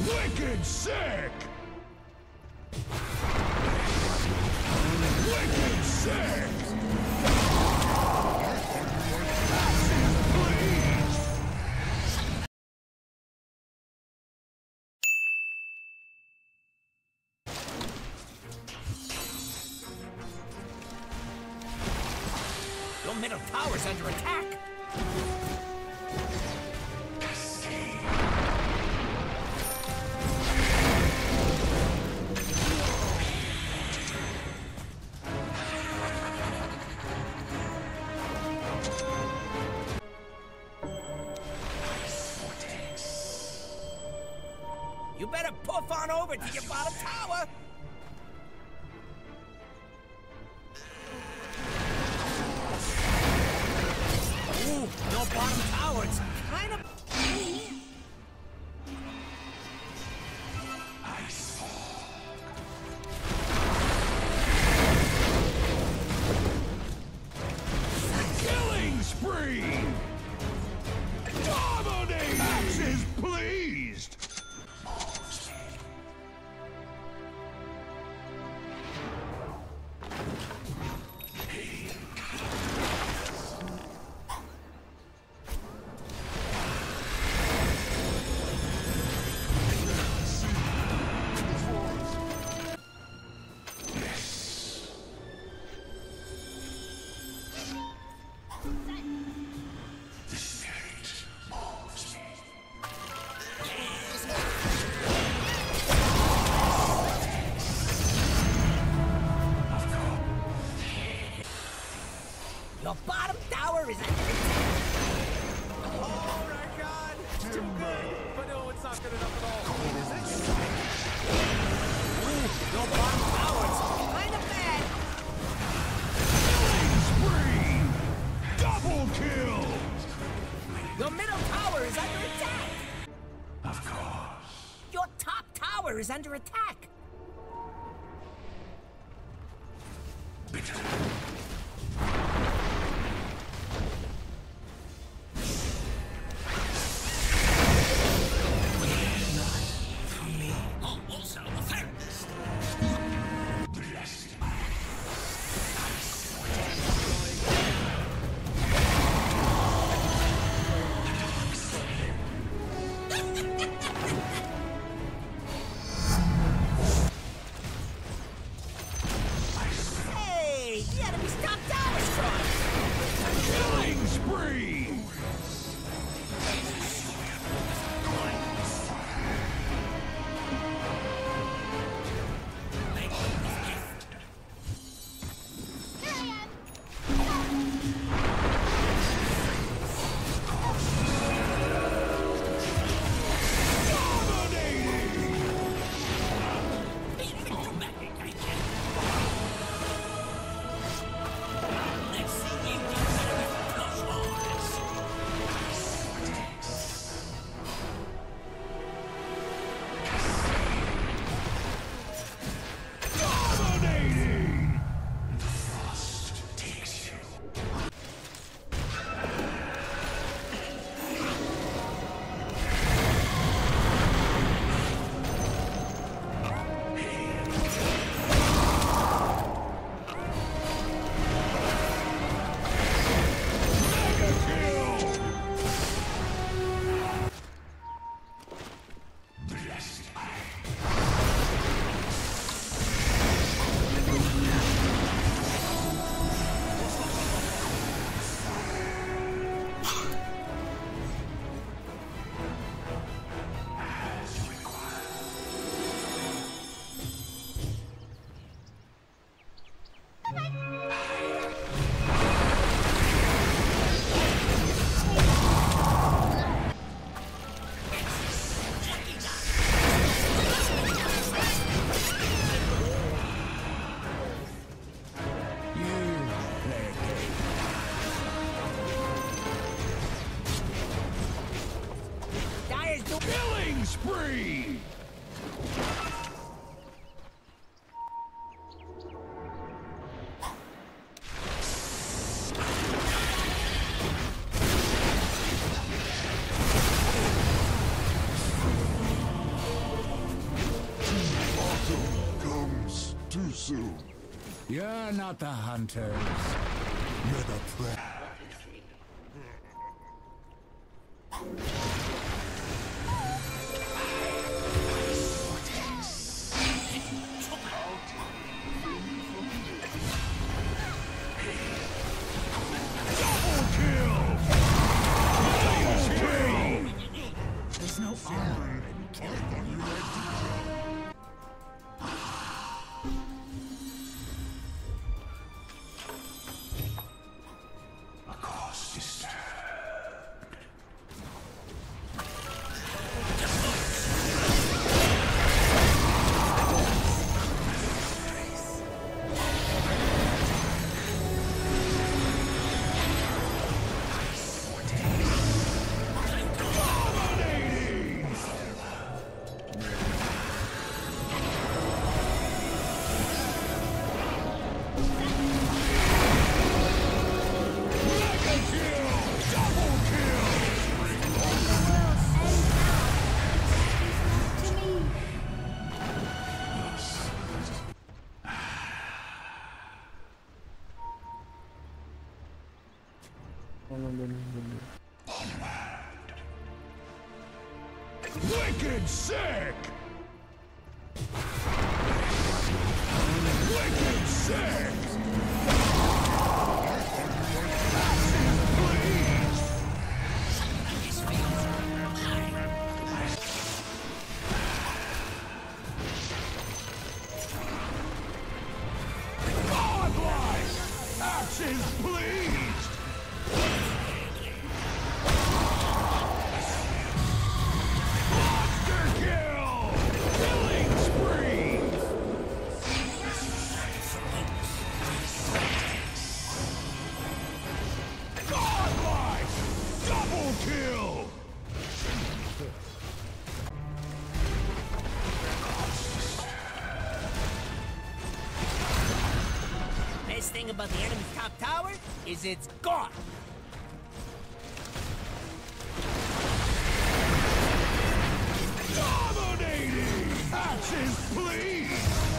Wicked sick! Wicked sick! Your middle tower's under attack! You better puff on over to your bottom tower! Ooh, no bottom tower, it's kind of... Killing spree! Dominate! Axe is pleased! Your bottom tower is under attack! Oh my god! It's too good! But no, it's not good enough at all. Is it? Ooh, your bottom tower is kind of bad! Killing spree! Double kill! Your middle tower is under attack! Of course. Your top tower is under attack! Hey, the enemy's top tower's crushed! Killing spree! Killing spree! soon. You're not the hunters. You're the prey. There's no honor in killing. A cause disturbed. Wicked sick! Wicked sick! Godlike! Actions pleased! Monster kill! Killing spree! Godlike! Double kill! Best thing about the enemy's top tower is it's gone. Dominating! Actions please!